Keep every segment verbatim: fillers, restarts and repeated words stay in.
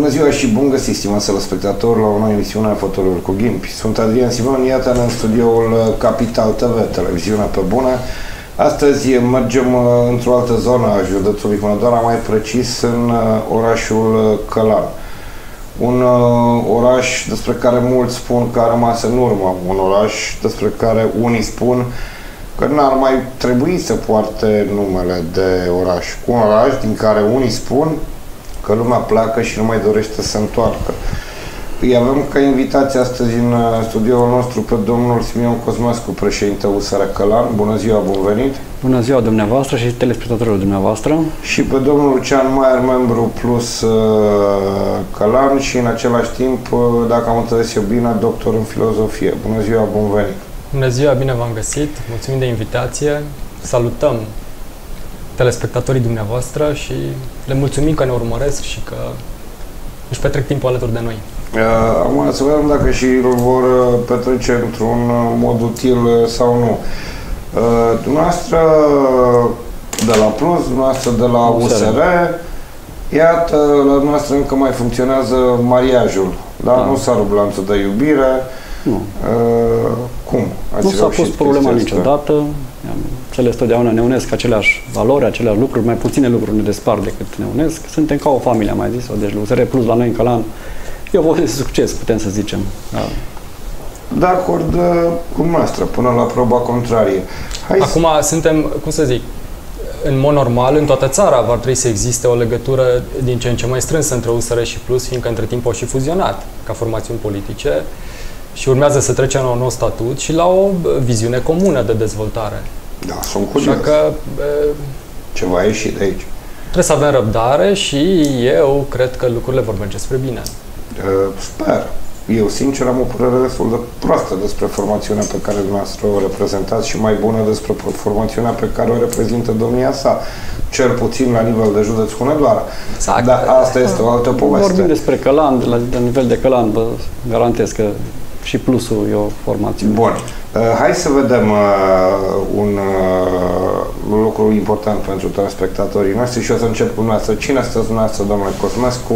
ziua și bun găsit, stimați telespectatori, la o nouă emisiune a Fotoliul cu Ghimpi. Sunt Adrian Simon, iată în studioul Capital T V, televiziunea pe bună. Astăzi mergem într-o altă zonă a județului Hunedoara, mai precis în orașul Călan. Un oraș despre care mulți spun că a rămas în urmă, un oraș despre care unii spun că n-ar mai trebui să poarte numele de oraș. Un oraș din care unii spun că lumea pleacă și nu mai dorește să întoarcă. Îi avem ca invitație astăzi în studioul nostru pe domnul Simion Cosmescu, președinte U S R Călan. Bună ziua, bun venit! Bună ziua dumneavoastră și telespectatorilor dumneavoastră. Și pe domnul Lucian Maier, membru Plus Călan și în același timp, dacă am înțeles eu bine, doctor în filozofie. Bună ziua, bun venit! Bună ziua, bine v-am găsit! Mulțumim de invitație! Salutăm telespectatorii dumneavoastră și le mulțumim că ne urmăresc și că își petrec timpul alături de noi. Acum să vedem dacă și îl vor petrece într-un mod util sau nu. Dumneavoastră de la Plus, dumneavoastră de la U S R, iată, la dumneavoastră încă mai funcționează mariajul, dar da. Nu s-a rupt lanțul de iubire. Nu. Cum? Ați nu s-a pus problema niciodată. Cele totdeauna ne unesc aceleași valori, aceleași lucruri, mai puține lucruri ne despart decât ne unesc. Suntem ca o familie, am mai zis-o. Deci U S R Plus la noi în Călan e o voie de succes, putem să zicem. Da. De acord cu noastră, până la proba contrarie. Hai Acum să... suntem, cum să zic, în mod normal, în toată țara va trebui să existe o legătură din ce în ce mai strânsă între U S R și Plus, fiindcă între timp au și fuzionat ca formațiuni politice și urmează să trecem la un nou statut și la o viziune comună de dezvoltare. Da, sunt curios. Așa că ceva a ieșit de aici. Trebuie să avem răbdare și eu cred că lucrurile vor merge spre bine. Sper. Eu, sincer, am o părere destul de proastă despre formațiunea pe care dumneavoastră o reprezentați și mai bună despre formațiunea pe care o reprezintă domnia sa, cel puțin la nivel de județ Hunedoara. Exact. Dar asta este o altă poveste. Vorbim despre Călan, de la, de nivel de Călan, vă garantez că și Plusul e o formațiune. Bun. Uh, hai să vedem uh, un uh, lucru important pentru telespectatorii noștri și o să încep cu dumneavoastră. Cine sunteți dumneavoastră, domnule Cosmescu?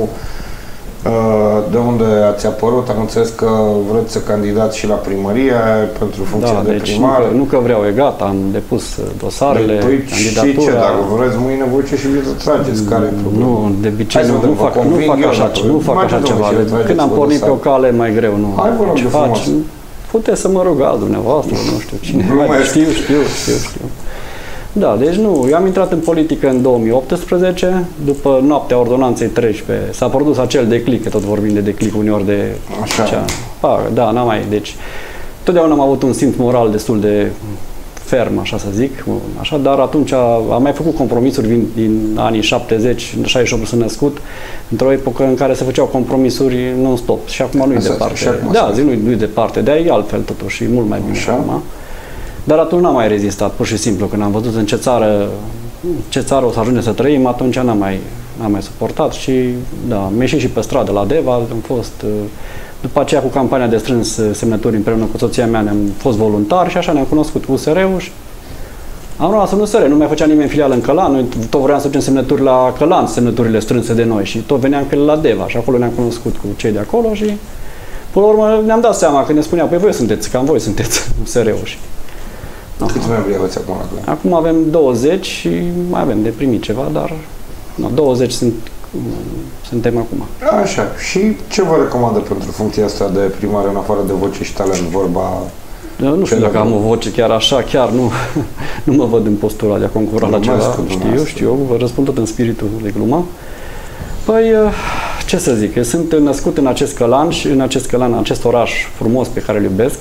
De unde ați apărut? Am înțeles că vreți să candidați și la primărie pentru funcția da, de deci primar. Nu că, nu că vreau, e gata, am depus dosarele, păi, candidatura. Și ce, dacă vreți mâine voi ce și vi să trageți? Care e problema? Nu, de obicei nu, nu fac, nu fac așa, nu fac așa ceva. Când am pornit pe o cale mai greu, nu. Hai, vă rog de frumos. Puteți să mă rugați dumneavoastră, nu știu cine. Știu, știu, știu, știu. Da, deci nu, eu am intrat în politică în două mii optsprezece, după noaptea ordonanței treisprezece, s-a produs acel declic, că tot vorbim de declic uneori de... Așa. Cea, a, da, n-am mai, deci, totdeauna am avut un simț moral destul de ferm, așa să zic, așa, dar atunci am mai făcut compromisuri din, din anii șaptezeci, în șaizeci și opt sunt născut, într-o epocă în care se făceau compromisuri non-stop și acum nu-i departe. Da, zi nu-i nu departe, de-aia e altfel totuși, și mult mai bine acum. Dar atunci n-am mai rezistat, pur și simplu, când am văzut în ce țară, ce țară o să ajungem să trăim, atunci n-am mai, n-am mai suportat și, da, am ieșit și pe stradă la Deva, am fost, după aceea cu campania de strâns semnături împreună cu soția mea, ne-am fost voluntari și așa ne-am cunoscut U S R-ul și am rămas în U S R, nu mai făcea nimeni filială în Călan, noi tot vreau să ducem semnături la Călan, semnăturile strânse de noi și tot veneam cu ele la Deva și acolo ne-am cunoscut cu cei de acolo și, până la urmă, ne-am dat seama că ne spuneau, păi voi sunteți, cam voi sunteți U S R-ul și câți membri aveți acum? Acum avem douăzeci și mai avem de primit ceva, dar no, douăzeci sunt, suntem acum. Așa. Și ce vă recomandă pentru funcția asta de primar în afară de voce și talent, vorba? Nu știu dacă am o voce chiar așa, chiar nu, nu mă văd în postura de a concura la ceva. Știu, știu, vă răspund tot în spiritul de glumă. Păi, ce să zic, eu sunt născut în acest Călan și în acest Călan, în acest oraș frumos pe care îl iubesc.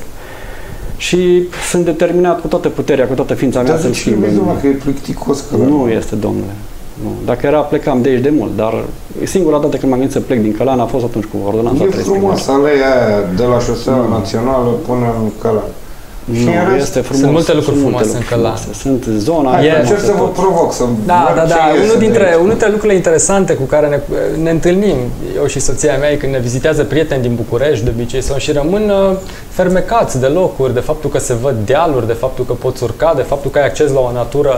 Și sunt determinat cu toată puterea, cu toată ființa mea să-l schimb. Dar că e plicticos Călan. Nu este, domnule. Nu. Dacă era, plecam de aici de mult, dar singura dată când m-am gândit să plec din Călan a fost atunci cu ordonanța treisprezece. E frumos, aleea aia de la șoseaua națională până în Călan. Nu, este frumos. Sunt multe lucruri frumoase în Călan. Sunt zona... Hai, încerc să vă provoc, să Da, da, da. Unul dintre, unul dintre lucrurile interesante cu care ne, ne întâlnim, eu și soția mea, când ne vizitează prieteni din București, de obicei, sau și rămân uh, fermecați de locuri, de faptul că se văd dealuri, de faptul că poți urca, de faptul că ai acces la o natură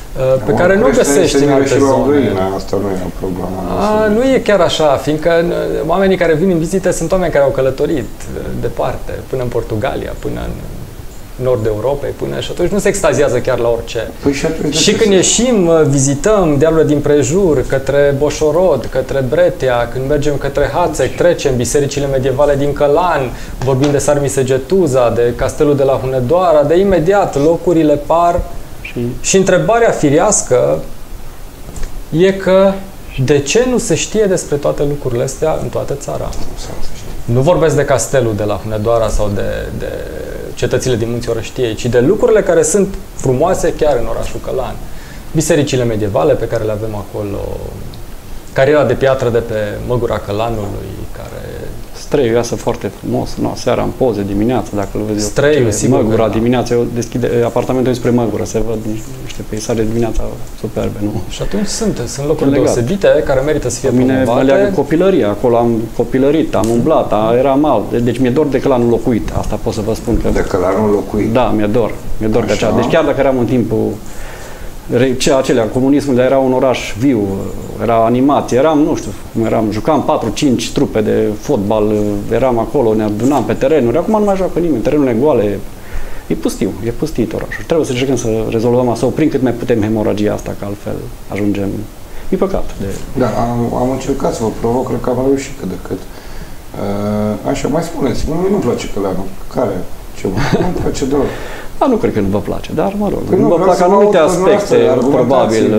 pe care nu găsești în alte zone. Asta nu e o problemă. A, nu e chiar așa, fiindcă oamenii care vin în vizite sunt oameni care au călătorit departe, până în Portugalia, până în nord Europei, până și atunci nu se extaziază chiar la orice. Păi și atunci și când ieșim, vizităm dealurile din prejur, către Boșorod, către Bretea, când mergem către Hațec, trecem bisericile medievale din Călan, vorbim de Sarmisegetuza, de Castelul de la Hunedoara, de imediat locurile par. Și, și întrebarea firească e că de ce nu se știe despre toate lucrurile astea în toată țara? Nu vorbesc de castelul de la Hunedoara sau de, de cetățile din Munții Orăștiei, ci de lucrurile care sunt frumoase chiar în orașul Călan. Bisericile medievale pe care le avem acolo, cariera de piatră de pe măgura Călanului, care... Streiul iasă foarte frumos, no, seara în poze, dimineața, dacă îl vezi. Streiul, sigur. Măgura, da. Dimineața, eu deschide apartamentul spre Măgură, se văd niște peisaje dimineața superbe, nu? Și atunci sunt, sunt locuri deosebite care merită să fie promovate. promovate. Mine mă leagă copilăria, acolo am copilărit, am umblat, eram alt. Deci mi-e dor de Călanul locuit, asta pot să vă spun că... De Călanul locuit? Da, mi-e dor, mi-e dor de aceea. Deci chiar dacă eram în timpul ce acelea, comunismul era un oraș viu, era animație, eram, nu știu, cum eram, jucam patru cinci trupe de fotbal, eram acolo, ne adunam pe terenuri, acum nu mai joacă nimeni, terenurile goale, e pustiu, e pustit orașul. Trebuie să încercăm să rezolvăm asta, să oprim cât mai putem hemoragia asta, că altfel ajungem, e păcat. De... Da, am, am încercat să vă provoc, cred că am reușit cât de cât. Uh, așa, mai spuneți, mie nu-mi place Călanul, care? Ceva? Nu-mi place doar. A, nu cred că nu vă place, dar mă rog, păi nu, nu vă plac anumite aspecte, probabil.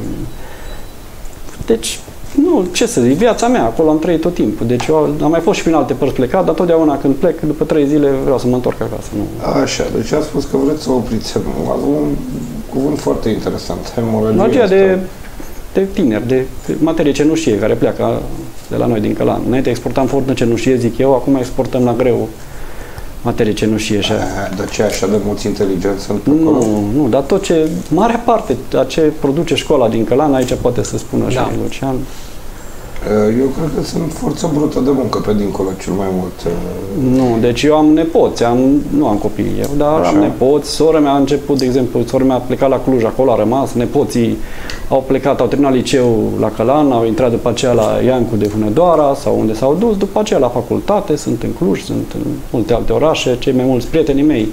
Deci, nu, ce să zic, viața mea, acolo am trăit tot timpul. Deci eu am mai fost și prin alte părți plecat, dar totdeauna când plec, după trei zile vreau să mă întorc acasă. Nu. Așa, deci ați spus că vreți să opriți. Un cuvânt foarte interesant, hemoragia de, de tineri, de materie cenușie care pleacă de la noi din Călan. Înainte exportam furnă cenușie, zic eu, acum exportăm la greu materie cenușie. Așa. Dar ce așa de mulți inteligenți sunt pe nu, acolo? Nu, dar tot ce, marea parte, a ce produce școala din Călan, aici poate să spună da. Și Lucian. Eu cred că sunt forță brută de muncă pe dincolo cel mai mult. Nu, deci eu am nepoți, am, nu am copii eu, dar așa. Am nepoți. Sora mea a început, de exemplu, sora mea a plecat la Cluj, acolo a rămas, nepoții au plecat, au terminat liceul la Călan, au intrat după aceea la Iancu de Hunedoara sau unde s-au dus, după aceea la facultate, sunt în Cluj, sunt în multe alte orașe, cei mai mulți prietenii mei.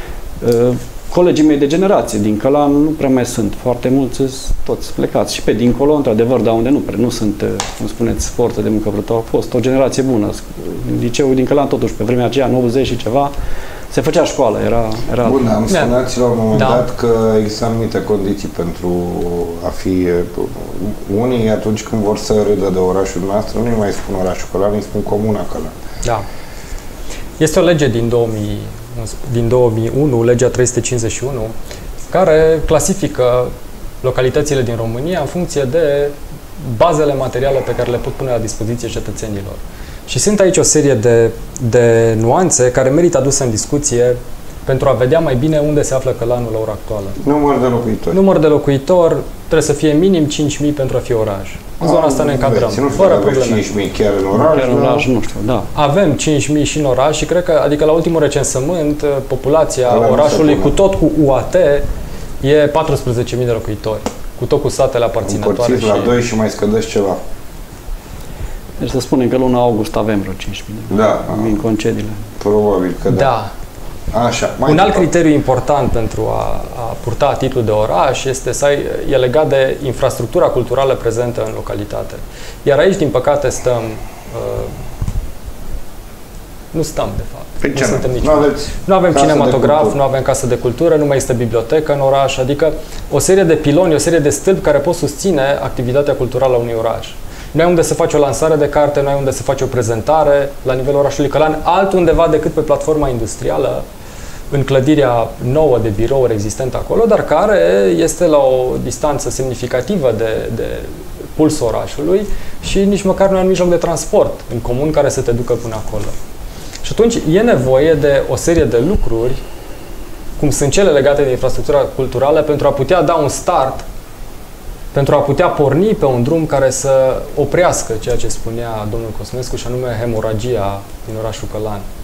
Colegii mei de generație din Călan nu prea mai sunt, foarte mulți toți plecați și pe dincolo, într-adevăr, dar unde nu prea, nu sunt, cum spuneți, forță de muncă brută, a fost o generație bună. Liceul din Călan, totuși, pe vremea aceea, în optzeci și ceva, se făcea școală, era... era Bun, am spuneați la un moment da. dat că există anumite condiții pentru a fi... Unii, atunci când vor să râdă de orașul noastră, nu mai spun orașul Călan, îi spun comuna Călan. Da. Este o lege din două mii din două mii unu, legea trei sute cincizeci și unu, care clasifică localitățile din România în funcție de bazele materiale pe care le pot pune la dispoziție cetățenilor. Și sunt aici o serie de, de nuanțe care merită aduse în discuție pentru a vedea mai bine unde se află Călanul la ora actuală. Număr de locuitori. Număr de locuitori trebuie să fie minim cinci mii pentru a fi oraș. În zona asta ne încadrăm, fără probleme. cinci mii chiar în oraș? Chiar în oraș, nu știu, da. Avem cinci mii și în oraș și cred că, adică la ultimul recensământ, populația Ala orașului cu tot cu U A T e paisprezece mii de locuitori, cu tot cu satele aparținătoare. Împărțiți la doi și mai scădeți ceva. Deci să spunem că luna august avem vreo cinci mii. Da. În concediile. Probabil că da. Da. Așa, mai un alt departe. criteriu important pentru a, a purta titlul de oraș este să ai, e legat de infrastructura culturală prezentă în localitate. Iar aici, din păcate, stăm... Uh, nu stăm, de fapt. Păi nu suntem nici nu, aveți nu avem cinematograf, nu avem casă de cultură, nu mai este bibliotecă în oraș, adică o serie de piloni, o serie de stâlpi care pot susține activitatea culturală a unui oraș. Nu ai unde să faci o lansare de carte, nu ai unde să faci o prezentare la nivelul orașului Călan, altundeva decât pe platforma industrială, în clădirea nouă de birouri existentă acolo, dar care este la o distanță semnificativă de, de pulsul orașului și nici măcar nu ai un mijloc de transport în comun care să te ducă până acolo. Și atunci e nevoie de o serie de lucruri, cum sunt cele legate de infrastructura culturală, pentru a putea da un start, pentru a putea porni pe un drum care să oprească ceea ce spunea domnul Cosmescu, și anume hemoragia din orașul Călan.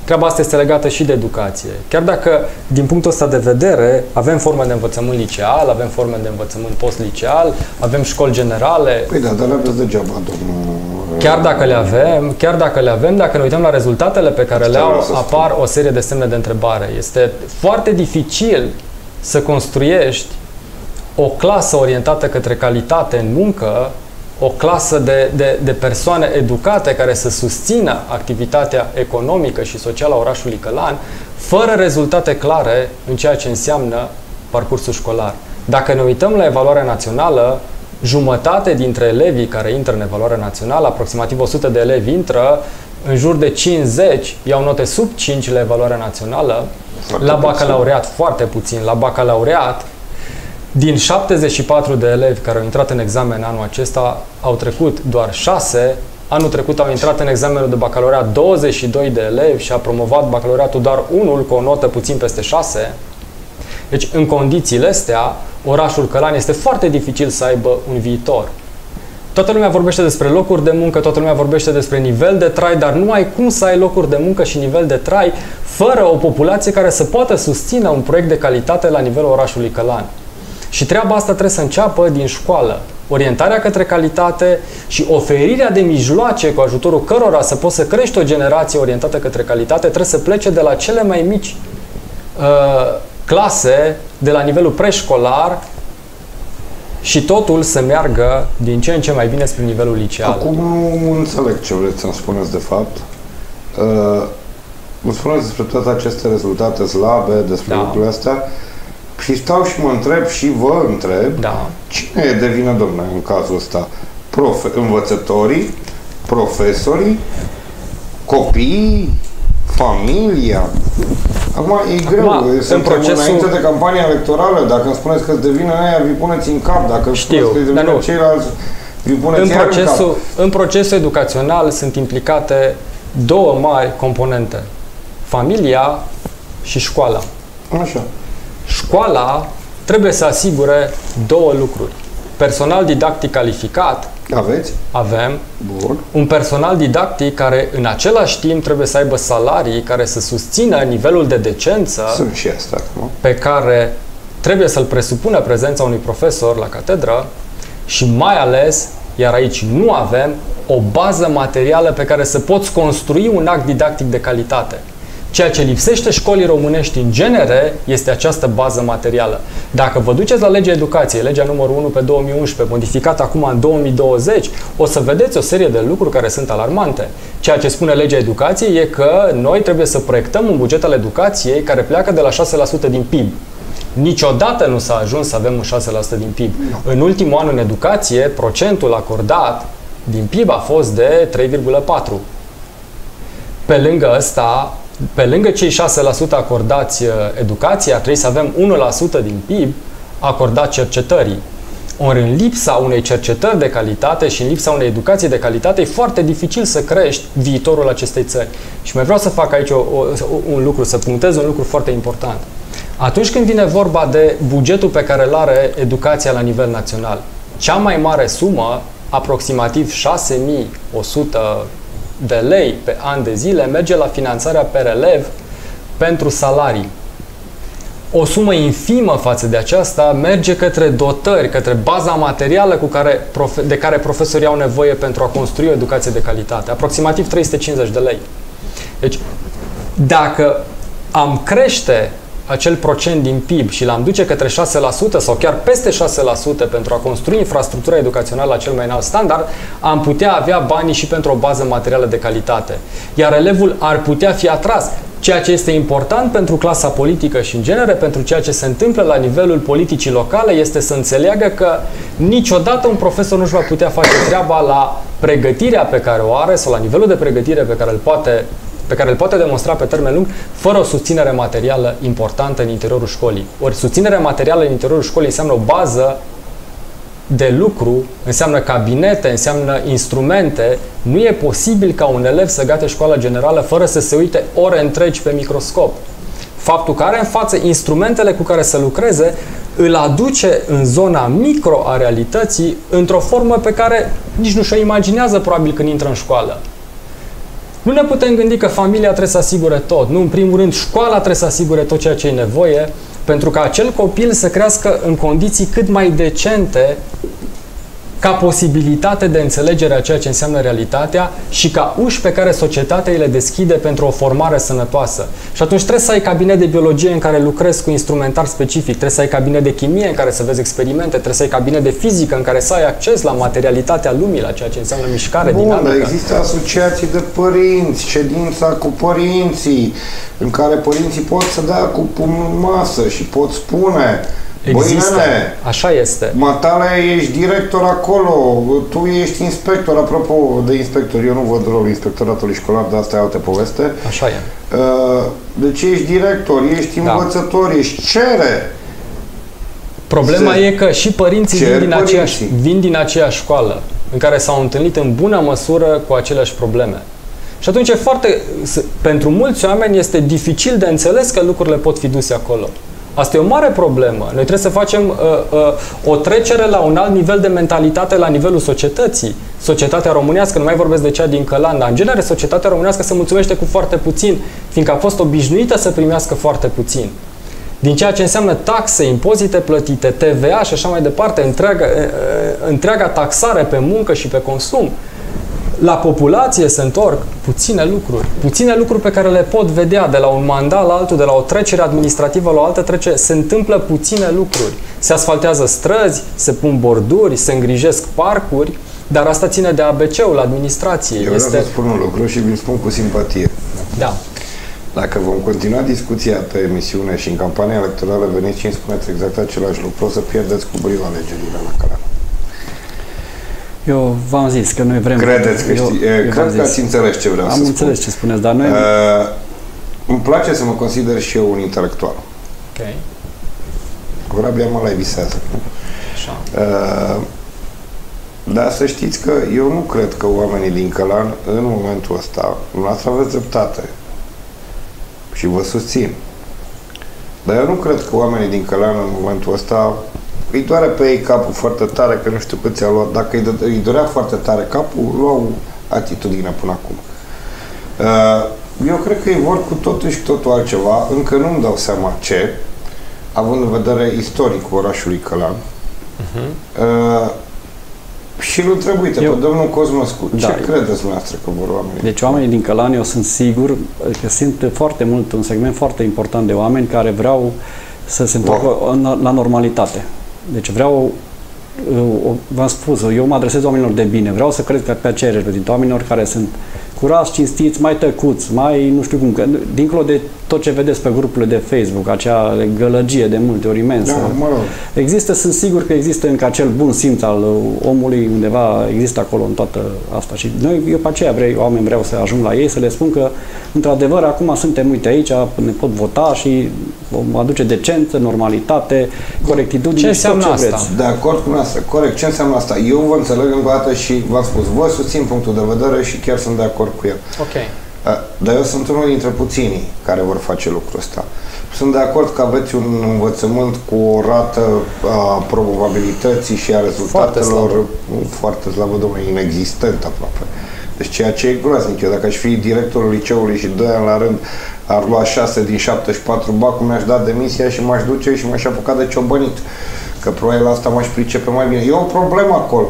treaba asta este legată și de educație. Chiar dacă, din punctul ăsta de vedere, avem forme de învățământ liceal, avem forme de învățământ post-liceal, avem școli generale. Păi da, dar le aveți degeaba, domnul... Chiar dacă le avem, chiar dacă le avem, dacă ne uităm la rezultatele pe care le au, apar o serie de semne de întrebare. Este foarte dificil să construiești o clasă orientată către calitate în muncă, o clasă de, de, de persoane educate care să susțină activitatea economică și socială a orașului Călan, fără rezultate clare în ceea ce înseamnă parcursul școlar. Dacă ne uităm la evaluarea națională, jumătate dintre elevii care intră în evaluarea națională, aproximativ o sută de elevi intră, în jur de cincizeci iau note sub cinci la evaluarea națională, foarte la bacalaureat puțin. Foarte puțin, la bacalaureat, din șaptezeci și patru de elevi care au intrat în examen anul acesta, au trecut doar șase. Anul trecut au intrat în examenul de bacalaureat douăzeci și doi de elevi și a promovat bacalaureatul doar unul cu o notă puțin peste șase. Deci, în condițiile astea, orașul Călan este foarte dificil să aibă un viitor. Toată lumea vorbește despre locuri de muncă, toată lumea vorbește despre nivel de trai, dar nu ai cum să ai locuri de muncă și nivel de trai fără o populație care să poată susține un proiect de calitate la nivelul orașului Călan. Și treaba asta trebuie să înceapă din școală. Orientarea către calitate și oferirea de mijloace cu ajutorul cărora să poți să crești o generație orientată către calitate trebuie să plece de la cele mai mici uh, clase, de la nivelul preșcolar și totul să meargă din ce în ce mai bine spre nivelul liceal. Acum nu înțeleg ce vreți să-mi spuneți de fapt. Uh, îmi spuneți despre toate aceste rezultate slabe, despre da. lucrurile astea. Și stau și mă întreb și vă întreb, da. cine e de vină, domnule, în cazul ăsta? Profe- învățătorii, profesorii, copiii, familia? Acum e greu, Acum, suntem procesul... înainte de campania electorală, dacă îmi spuneți că de vină aia, vi puneți în cap, dacă îmi spuneți că de vină nu. ceilalți, vi puneți în iar procesul, în cap. În procesul educațional sunt implicate două mari componente, familia și școala. Așa. Școala trebuie să asigure două lucruri. Personal didactic calificat. Aveți? Avem. Bun. Un personal didactic care în același timp trebuie să aibă salarii care să susțină nivelul de decență Sunt și asta, nu? pe care trebuie să-l presupună prezența unui profesor la catedră și mai ales, iar aici nu avem, o bază materială pe care să poți construi un act didactic de calitate. Ceea ce lipsește școlii românești în genere este această bază materială. Dacă vă duceți la legea educației, legea numărul unu pe două mii unsprezece, modificată acum în două mii douăzeci, o să vedeți o serie de lucruri care sunt alarmante. Ceea ce spune legea educației e că noi trebuie să proiectăm un buget al educației care pleacă de la șase la sută din P I B. Niciodată nu s-a ajuns să avem un șase la sută din P I B. No. În ultimul an în educație, procentul acordat din P I B a fost de trei virgulă patru. Pe lângă ăsta, pe lângă cei șase la sută acordați educației, ar trebui să avem unu la sută din P I B acordat cercetării. Ori în lipsa unei cercetări de calitate și în lipsa unei educații de calitate, e foarte dificil să crești viitorul acestei țări. Și mai vreau să fac aici o, o, un lucru, să punctez un lucru foarte important. Atunci când vine vorba de bugetul pe care îl are educația la nivel național, cea mai mare sumă, aproximativ șase mii o sută de lei pe an de zile, merge la finanțarea per elev pentru salarii. O sumă infimă față de aceasta merge către dotări, către baza materială cu care, de care profesorii au nevoie pentru a construi o educație de calitate. Aproximativ trei sute cincizeci de lei. Deci, dacă am crește acel procent din P I B și l-am duce către șase la sută sau chiar peste șase la sută pentru a construi infrastructura educațională la cel mai înalt standard, am putea avea banii și pentru o bază materială de calitate. Iar elevul ar putea fi atras. Ceea ce este important pentru clasa politică și, în genere, pentru ceea ce se întâmplă la nivelul politicii locale, este să înțeleagă că niciodată un profesor nu-și va putea face treaba la pregătirea pe care o are sau la nivelul de pregătire pe care îl poate pe care îl poate demonstra pe termen lung, fără o susținere materială importantă în interiorul școlii. Ori susținerea materială în interiorul școlii înseamnă o bază de lucru, înseamnă cabinete, înseamnă instrumente. Nu e posibil ca un elev să gate școala generală fără să se uite ore întregi pe microscop. Faptul că are în față instrumentele cu care să lucreze îl aduce în zona micro a realității într-o formă pe care nici nu și-o imaginează probabil când intră în școală. Nu ne putem gândi că familia trebuie să asigure tot. Nu, în primul rând, școala trebuie să asigure tot ceea ce e nevoie, pentru ca acel copil să crească în condiții cât mai decente, ca posibilitate de înțelegere a ceea ce înseamnă realitatea și ca uși pe care societatea îi le deschide pentru o formare sănătoasă. Și atunci trebuie să ai cabinet de biologie în care lucrezi cu instrumentar specific, trebuie să ai cabinet de chimie în care să vezi experimente, trebuie să ai cabinet de fizică în care să ai acces la materialitatea lumii, la ceea ce înseamnă mișcare, Bun, dinamică. dar există asociații de părinți, ședința cu părinții, în care părinții pot să dea cu pumnul în masă și pot spune: Există. Băi, nene, Așa este. matale, ești director acolo, tu ești inspector. Apropo de inspector, eu nu văd rolul inspectoratului școlar, dar asta e altă poveste. Așa e. Deci ești director, ești Da. învățător, ești cere. Problema Se- e că și părinții cer vin din, părinții. aceeași, vin din aceeași școală în care s-au întâlnit în bună măsură cu aceleași probleme. Și atunci e foarte, s- pentru mulți oameni este dificil de înțeles că lucrurile pot fi duse acolo. Asta e o mare problemă. Noi trebuie să facem uh, uh, o trecere la un alt nivel de mentalitate la nivelul societății. Societatea românească, nu mai vorbesc de cea din Călan, dar în genere societatea românească se mulțumește cu foarte puțin, fiindcă a fost obișnuită să primească foarte puțin. Din ceea ce înseamnă taxe, impozite plătite, T V A și așa mai departe, întreaga, întreaga taxare pe muncă și pe consum, la populație se întorc puține lucruri. Puține lucruri pe care le pot vedea de la un mandat la altul, de la o trecere administrativă la o altă trecere, se întâmplă puține lucruri. Se asfaltează străzi, se pun borduri, se îngrijesc parcuri, dar asta ține de A B C-ul administrației. Eu este... vreau să spun un lucru și vi-l spun cu simpatie. Da. Dacă vom continua discuția pe emisiune și în campania electorală veniți și îmi spuneți exact același lucru, o să pierdeți cu brio alegerile la Călan. Eu v-am zis că noi vrem... Credeți că eu, știi, eu cred v-am că zis. ați înțeles ce vreau Am să spun. înțeles ce spuneți, dar noi... Uh, îmi place să mă consider și eu un intelectual. Ok. Corabia mă la visează. Așa. Uh, dar să știți că eu nu cred că oamenii din Călan, în momentul ăsta, dumneavoastră aveți dreptate și vă susțin. Dar eu nu cred că oamenii din Călan, în momentul ăsta, îi doare pe ei capul foarte tare, că nu știu cât ți-a luat. Dacă îi, dă, îi dorea foarte tare capul, luau atitudinea până acum. Uh, eu cred că ei vor cu totul și totul altceva. Încă nu-mi dau seama ce, având în vedere istoricul orașului Călan. Uh-huh. Uh, și îl întrebuite Eu- pe domnul Cosmăscu, Da. ce credeți dumneavoastră că vor oamenii? Deci oamenii din Călan, eu sunt sigur că sunt foarte mult, un segment foarte important de oameni care vreau să se întoarcă în- la normalitate. Deci vreau, eu- v-am spus, eu mă adresez oamenilor de bine, vreau să cred că pe aceea reprezintă oamenilor care sunt curați, cinstiți, mai tăcuți, mai nu știu cum, că, dincolo de tot ce vedeți pe grupurile de Facebook, acea gălăgie de multe ori imensă. Da, mă rog. Există, sunt sigur că există încă acel bun simț al omului, undeva există acolo în toată asta. Și noi, eu pe aceea vreau, oameni vreau să ajung la ei, să le spun că, într-adevăr, acum suntem, uite, aici, ne pot vota și vom aduce decență, normalitate, corectitudine. Ce și tot înseamnă ce asta? vreți. De acord cu noastră, corect. Ce înseamnă asta? Eu vă înțeleg încă o dată și v-am spus, vă susțin punctul de vedere și chiar sunt de acord cu el. Ok. Dar eu sunt unul dintre puținii care vor face lucrul ăsta. Sunt de acord că aveți un învățământ cu o rată a probabilității și a rezultatelor slabă. foarte slabă, domnule, inexistent aproape. Deci ceea ce e groaznic. Eu dacă aș fi directorul liceului și doi ani la rând ar lua șase din șaptezeci și patru bacul, mi-aș da demisia și m-aș duce și m-aș apuca de ciobănit. Că probabil asta m-aș pricepe mai bine. E o problemă acolo.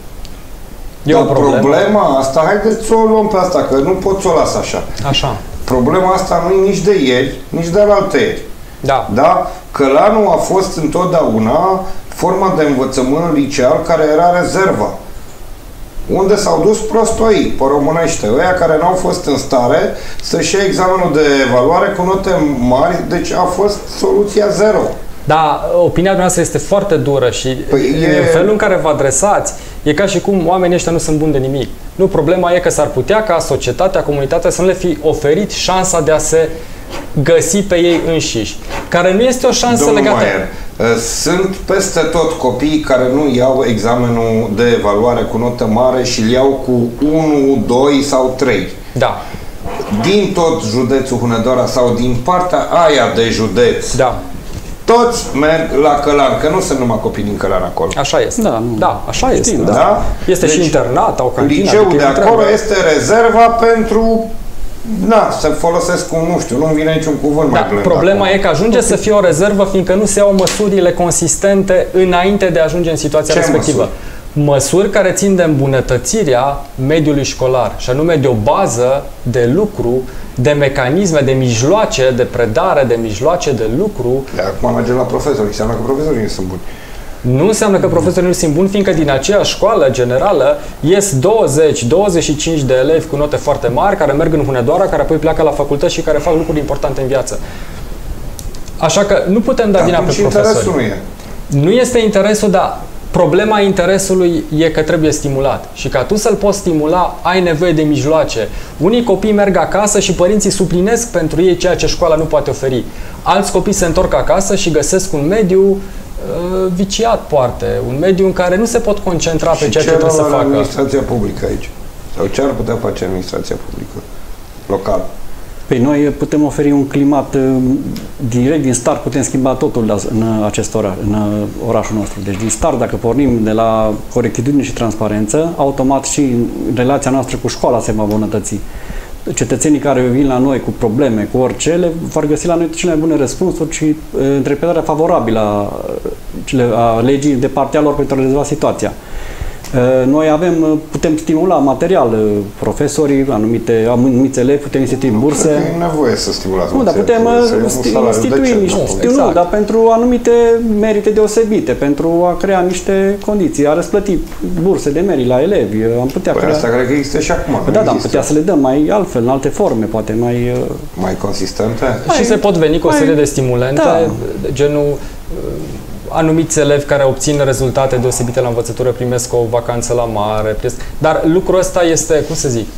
E o Dar problemă. problema asta, haideți să o luăm pe asta, că nu pot să o las așa. Așa. Problema asta nu e nici de ieri, nici de alaltă ieri. Da. Da? Călanul a fost întotdeauna forma de învățământ liceal care era rezerva. Unde s-au dus prostoi, pe românește, ăia care n-au fost în stare să-și ia examenul de evaluare cu note mari, deci a fost soluția zero. Da, opinia noastră este foarte dură și Păi păi e- în felul în care vă adresați, e ca și cum oamenii ăștia nu sunt buni de nimic. Nu, problema e că s-ar putea ca societatea, comunitatea să nu le fi oferit șansa de a se găsi pe ei înșiși, care nu este o șansă Domnul legată... Maier, sunt peste tot copii care nu iau examenul de evaluare cu notă mare și îl iau cu unu, doi sau trei. Da, Din tot județul Hunedoara sau din partea aia de județ, da, toți merg la Călan, că nu sunt numai copii din Călan acolo. așa este. Da, nu. Da, așa este. Știm, Da. Da? Este Deci, și internat, au cantină. Liceul adică de e acolo întreagă- este rezerva pentru Da, să folosesc un, nu știu, nu-mi vine niciun cuvânt da, mai blând. Problema acum. E că ajunge să fie o rezervă, fiindcă nu se iau măsurile consistente înainte de a ajunge în situația Ce respectivă. măsuri? Măsuri care țin de îmbunătățirea mediului școlar, și anume de o bază de lucru, de mecanisme, de mijloace de predare, de mijloace de lucru. De acum mergem la profesori, înseamnă că profesorii nu sunt buni. Nu înseamnă că profesorii nu sunt buni, fiindcă din aceeași școală generală ies douăzeci douăzeci și cinci de elevi cu note foarte mari, care merg în Hunedoara, care apoi pleacă la facultăți și care fac lucruri importante în viață. Așa că nu putem da vina pe profesori. Nu, e. nu este interesul, dar problema interesului e că trebuie stimulat. Și ca tu să-l poți stimula, ai nevoie de mijloace. Unii copii merg acasă și părinții suplinesc pentru ei ceea ce școala nu poate oferi. Alți copii se întorc acasă și găsesc un mediu uh, viciat, poate. Un mediu în care nu se pot concentra pe și ceea ce trebuie să facă. administrația publică aici? Sau ce ar putea face administrația publică locală? Păi noi putem oferi un climat direct din start, putem schimba totul în acest oraș, în orașul nostru. Deci din start, dacă pornim de la corectitudine și transparență, automat și relația noastră cu școala se va îmbunătăți. Cetățenii care vin la noi cu probleme, cu orice, le vor găsi la noi cele mai bune răspunsuri și interpretarea favorabilă a, a legii de partea lor pentru a rezolva situația. Noi avem, putem stimula material profesorii, anumite, anumiți elevi, putem institui burse. Nu e nevoie să stimulați. Nu, dar putem institui niște, nu, exact. nu, dar pentru anumite merite deosebite, pentru a crea niște condiții, a răsplăti burse de merit la elevi. Am putea păi crea... asta cred că există și acum. Da, da, am putea să le dăm mai altfel, în alte forme, poate mai... Mai consistente? Mai, și se pot veni cu o serie de stimulente, da. genul... anumiți elevi care obțin rezultate deosebite la învățătură primesc o vacanță la mare, dar lucrul ăsta este, cum să zic,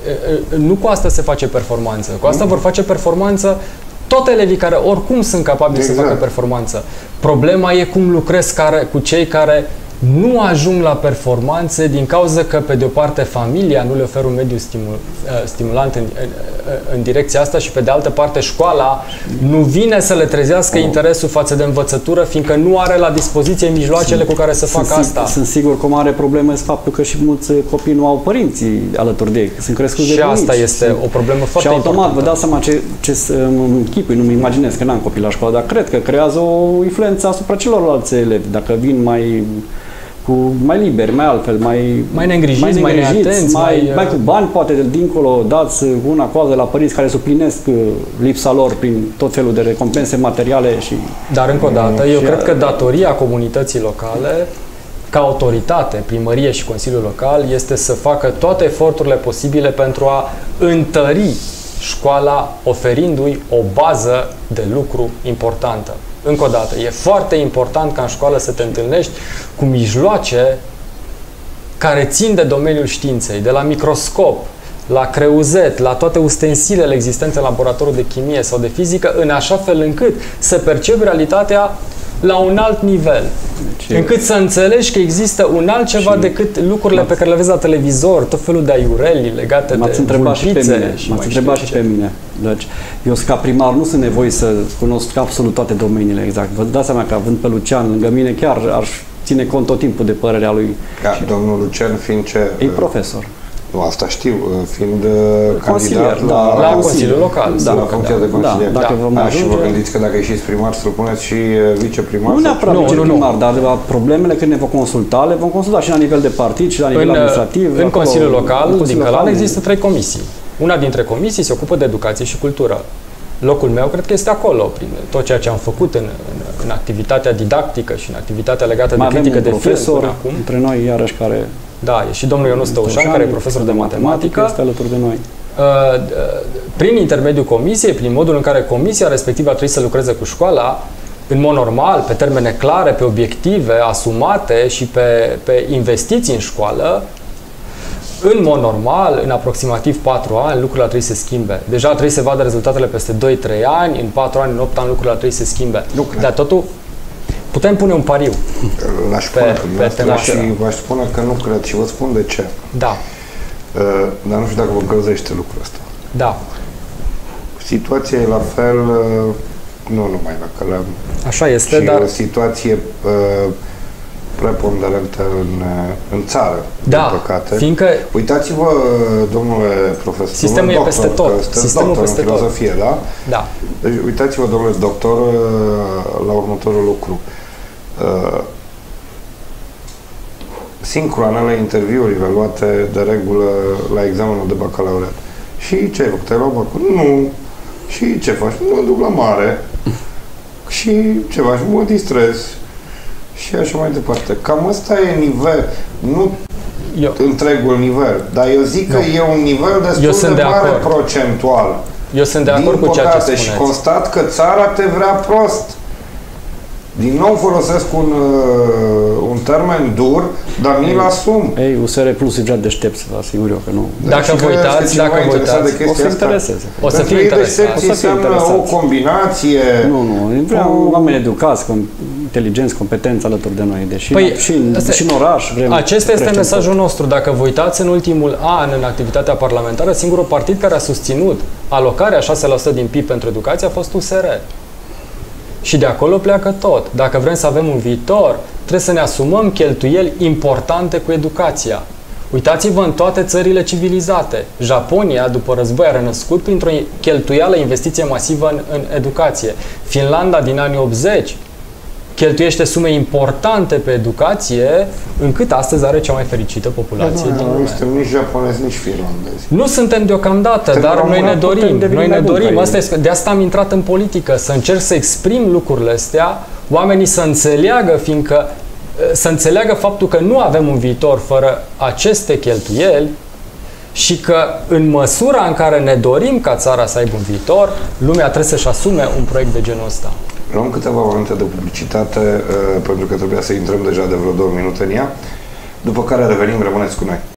nu cu asta se face performanță. Cu asta mm. vor face performanță toți elevii care oricum sunt capabili exact. să facă performanță. Problema e cum lucrezi care, cu cei care nu ajung la performanțe din cauza că, pe de o parte, familia nu le oferă un mediu stimul, stimulant în, în, în direcția asta și, pe de altă parte, școala nu vine să le trezească oh. interesul față de învățătură, fiindcă nu are la dispoziție mijloacele sunt, cu care să facă sunt, asta. Sunt sigur că o mare problemă este faptul că și mulți copii nu au părinții alături de ei, sunt crescuți de bunici. Și asta este sunt, o problemă foarte importantă. Și automat vă dați seama ce, ce îmi închipui, nu-mi imaginez că n-am copii la școală, dar cred că creează o influență asupra celorlalți elevi. Dacă vin mai... cu mai liberi, mai altfel, mai mai neîngrijiți, mai, mai, neatenți, mai, mai, mai cu bani, poate de dincolo, dați una coază la părinți care suplinesc lipsa lor prin tot felul de recompense materiale și... Dar încă o dată, eu cred că datoria comunității locale, ca autoritate, primărie și Consiliul Local, este să facă toate eforturile posibile pentru a întări școala, oferindu-i o bază de lucru importantă. Încă o dată, e foarte important ca în școală să te întâlnești cu mijloace care țin de domeniul științei, de la microscop, la creuzet, la toate ustensilele existente în laboratorul de chimie sau de fizică, în așa fel încât să percepi realitatea la un alt nivel. Deci, încât să înțelegi că există un altceva decât lucrurile pe care le vezi la televizor, tot felul de aiureli legate de vulpițe. M-ați întrebat și pe mine. Deci, eu, ca primar, nu sunt nevoie să cunosc absolut toate domeniile exact. Vă dați seama că, având pe Lucian lângă mine, chiar ar ține cont tot timpul de părerea lui. Ca și domnul Lucian fiind ce? E profesor. Nu, asta știu, fiind consilier, candidat da, la, la Consiliul Local. Da, la funcția da, de consilier. Da, dacă da. vom Da, ajunge... și vă gândiți că dacă ieșiți primar, să-l puneți și viceprimar? Nu neapărat nu, viceprimar, nu, nu. dar problemele când ne vom consulta, le vom consulta și la nivel de partid și la nivel în, administrativ. În acolo, Consiliul Local, în Consiliul din Călan, Local, există trei comisii. Una dintre comisii se ocupă de educație și cultură. Locul meu cred că este acolo, prin tot ceea ce am făcut în, în, în activitatea didactică și în activitatea legată mai de critică de profesor film acum. Între noi, iarăși, care... Da, e și domnul Ionuț Tăușan, care e profesor de matematică. Este alături de noi. Prin intermediul comisiei, prin modul în care comisia respectivă ar trebui să lucreze cu școala, în mod normal, pe termene clare, pe obiective asumate și pe, pe investiții în școală, în mod normal, în aproximativ patru ani, lucrurile ar trebui să se schimbe. Deja trebuie să vadă rezultatele peste doi trei ani, în patru ani, în opt ani, lucrurile ar trebui să se schimbe. Dar totul, putem pune un pariu. L-aș spune pe, pe și v-aș spune că nu cred și vă spun de ce. Da. Uh, dar nu știu dacă vă încălzește lucrul ăsta. Da. Situația e la fel, uh, nu numai la Călăm. Așa este, și dar... o situație uh, preponderentă în, în țară, da, din păcate. Fiindcă uitați-vă, domnule profesor, sistemul domnule e peste doctor, tot. că Sistemul doctor peste în filozofie, tot. da? Da. Deci, uitați-vă, domnule doctor, la următorul lucru. Sincronele interviurile luate de regulă la examenul de bacalaureat. Și ce ai făcut? Ai luat bacul? Nu. Și ce faci? Mă duc la mare. Și ce faci? Mă distrez. Și așa mai departe. Cam ăsta e nivel. Nu eu. întregul nivel. Dar eu zic că nu. e un nivel destul de, de mare acord. procentual. Eu sunt de acord Din cu ceea ce spuneți. Și constat că țara te vrea prost. Din nou folosesc un, uh, un termen dur, dar mi-l asum. Ei, U S R Plus e prea deștept, să vă asigur eu că nu. Dacă vă uitați, dacă vă uitați, o să intereseze. O să fie interesat. O să fie interesat. O combinație. Nu, nu, vreau o... oameni educați, inteligenți, competenți alături de noi. Deși păi, și, în, asta, și în oraș vrem. Acesta este mesajul tot. nostru. Dacă vă uitați în ultimul an în activitatea parlamentară, singurul partid care a susținut alocarea șase la sută din P I B pentru educație a fost U S R. Și de acolo pleacă tot. Dacă vrem să avem un viitor, trebuie să ne asumăm cheltuieli importante cu educația. Uitați-vă în toate țările civilizate. Japonia, după război, a renăscut printr-o cheltuială, investiție masivă în, în educație. Finlanda, din anii optzeci, cheltuiește sume importante pe educație, încât astăzi are cea mai fericită populație da, din lume. lume. Nu suntem nici japonezi, nici finlandezi. Nu suntem deocamdată, Te dar noi ne dorim. Noi ne dorim. Asta este, de asta am intrat în politică, să încerc să exprim lucrurile astea, oamenii să înțeleagă, fiindcă să înțeleagă faptul că nu avem un viitor fără aceste cheltuieli și că în măsura în care ne dorim ca țara să aibă un viitor, lumea trebuie să-și asume un proiect de genul ăsta. Luăm câteva momente de publicitate, uh, pentru că trebuia să intrăm deja de vreo două minute în ea, după care revenim, rămâneți cu noi.